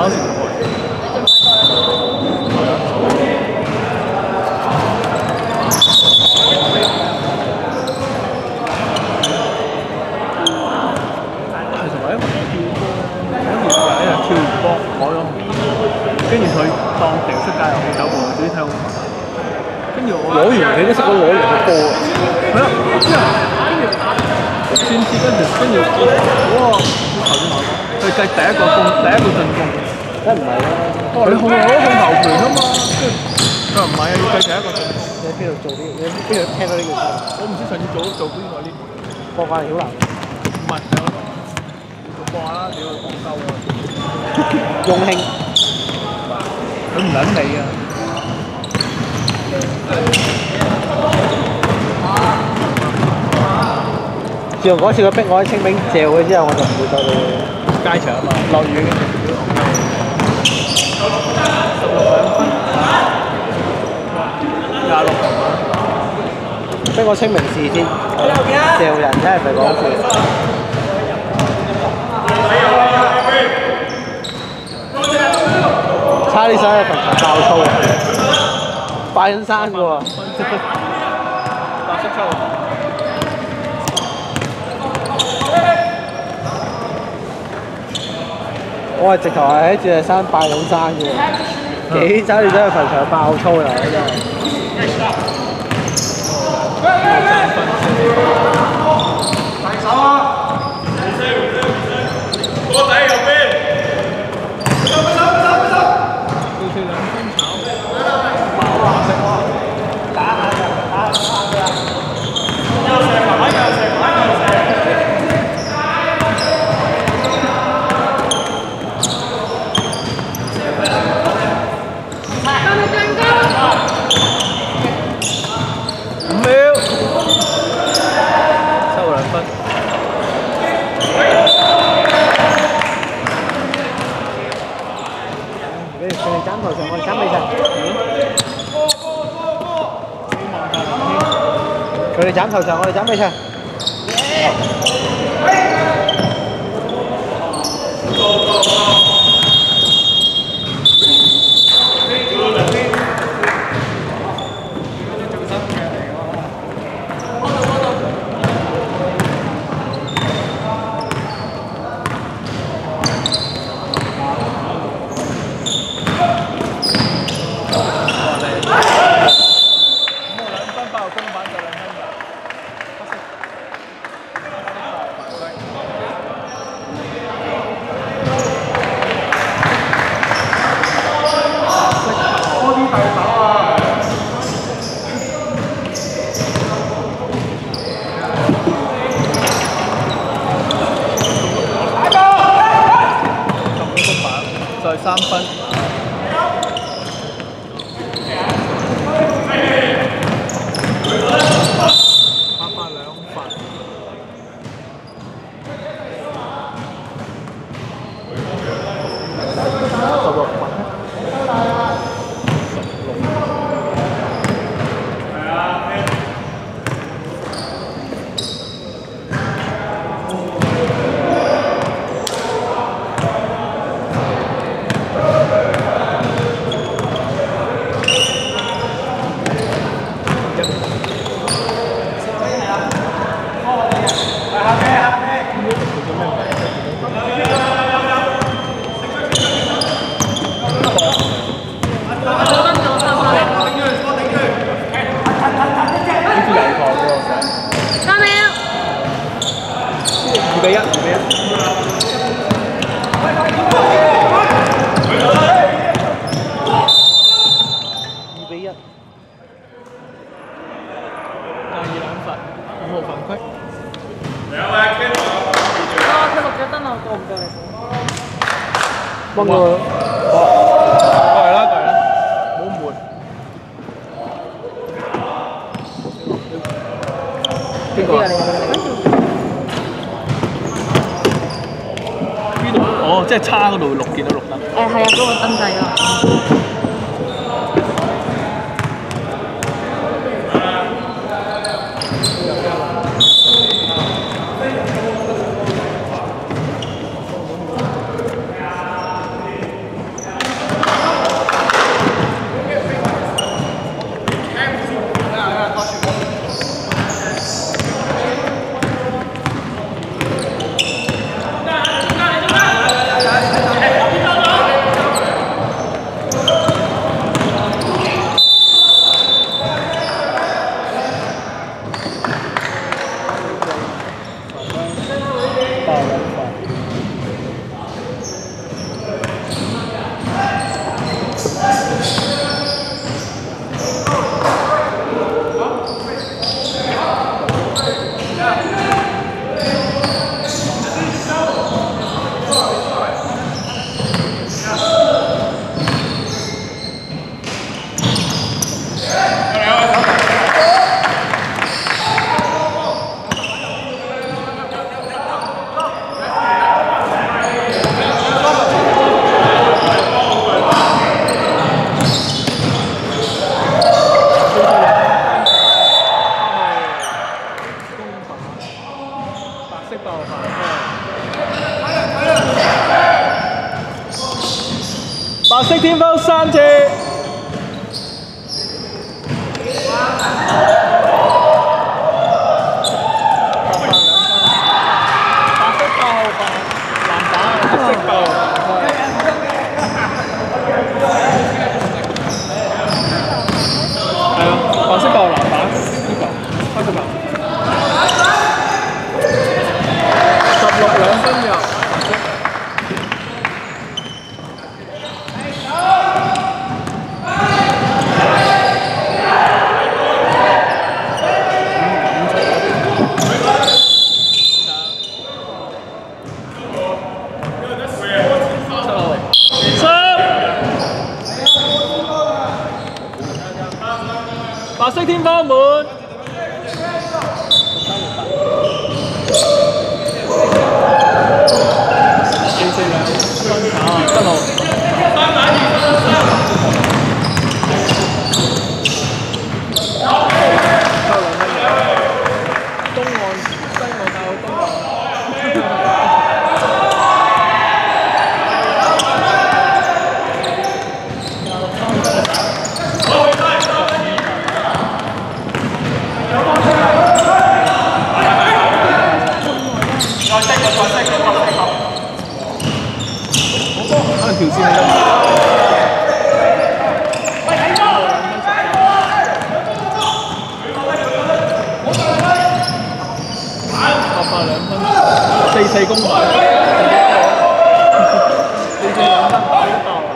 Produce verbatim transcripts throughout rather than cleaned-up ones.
跑時唔會。其實為一個跳波，跟住話咧就跳完波改咗紅，跟住佢當掉出界遊戲走步，自己睇好煩。跟住我攞完你都識得攞完個波啊！係啊，之後跟住轉至跟住跟住哇！頭先我佢計第一個攻，第一個進攻， 梗唔係啦。 佢控攞控球權啊嘛，跟住佢話唔係啊，要計第一個進攻。 你喺邊度做呢？你喺邊度聽到呢件事？ 我唔知上次做做邊個呢？ 過關曉南。 唔係，做過啦，屌佢廣州啊！ 雍興， 佢唔撚你啊！ 自從嗰次佢逼我喺清明嚼佢之後，我就唔會再去街場啊嘛，落雨嘅。十六兩分，廿六球啊！ 逼我清明試先，嚼人真係唔係講笑。差啲想喺墳場爆粗啊！拜緊山㗎喎。 白色抽。 我係直頭係喺鑽石山拜緊山嘅喎，幾差啲想去墳場爆粗啦！真係。 大手啊！波底右邊。 到四兩分炒。白色。 打下嘅，打下嘅。 右射埋，右射埋，右射。 五秒。收兩分。 佢哋斬頭上，我哋斬尾上。佢哋斬頭上，我哋斬尾上。再三分。八百兩分。十六分。二比一，二比一。二比一。第二兩罰，五號犯規。 兩位 K 六。 啊！佢綠咗燈啊，過唔過嚟？ 幫佢。 過嚟啦，過嚟啦，冇門。邊個啊？邊度？哦，即係叉嗰度綠見到綠燈。 誒係啊，嗰個燈掣啊。 白色天分三次。白色爆籃板呢個三十八，十六兩分入。白色天花滿，四四兩分打七號。東岸西岸大澳東岸。可能條線係咁。八百兩分，四四公牌，四四兩分打得爆。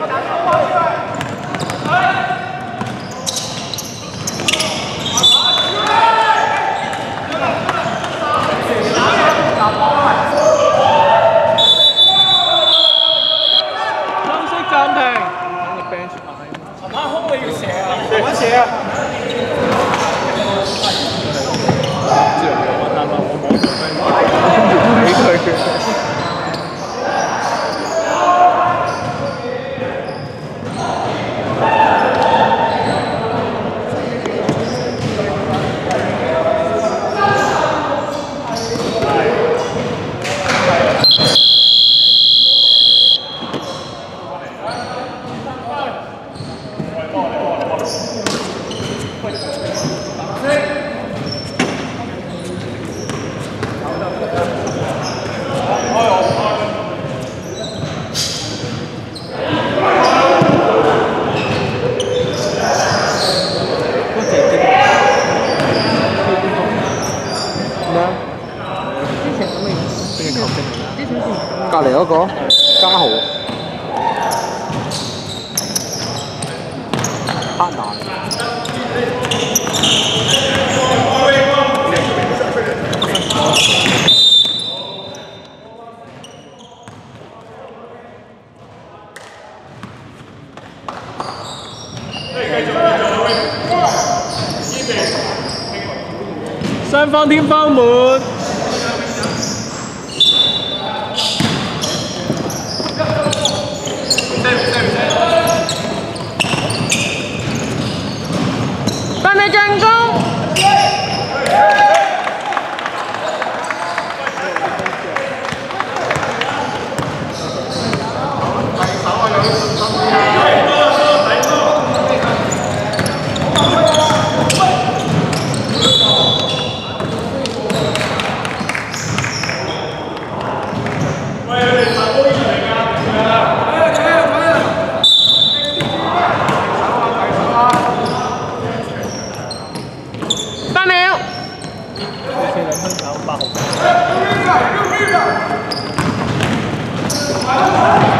暫停，等個 bench 擺。尋晚空位要射啊！尋晚射啊！知道我啱啱我網上俾佢。 隔離嗰個嘉豪，黑男。 雙方天花滿。 準備進攻。八秒。四兩分跑八號。